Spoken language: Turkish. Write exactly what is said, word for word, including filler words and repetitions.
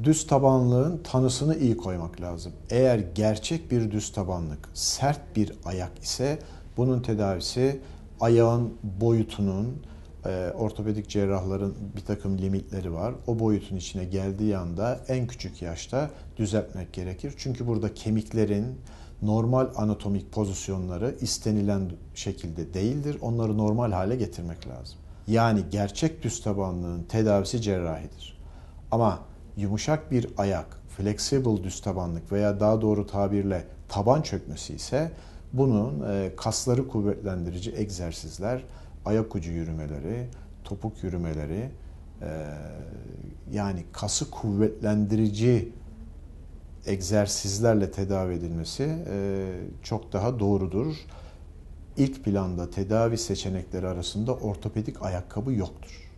düz tabanlığın tanısını iyi koymak lazım. Eğer gerçek bir düz tabanlık, sert bir ayak ise bunun tedavisi ayağın boyutunun, e, ortopedik cerrahların bir takım limitleri var. O boyutun içine geldiği anda en küçük yaşta düzeltmek gerekir. Çünkü burada kemiklerin normal anatomik pozisyonları istenilen şekilde değildir. Onları normal hale getirmek lazım. Yani gerçek düz tabanlığın tedavisi cerrahidir. Ama yumuşak bir ayak, flexible düz tabanlık veya daha doğru tabirle taban çökmesi ise bunun kasları kuvvetlendirici egzersizler, ayak ucu yürümeleri, topuk yürümeleri, yani kası kuvvetlendirici egzersizlerle tedavi edilmesi çok daha doğrudur. İlk planda tedavi seçenekleri arasında ortopedik ayakkabı yoktur.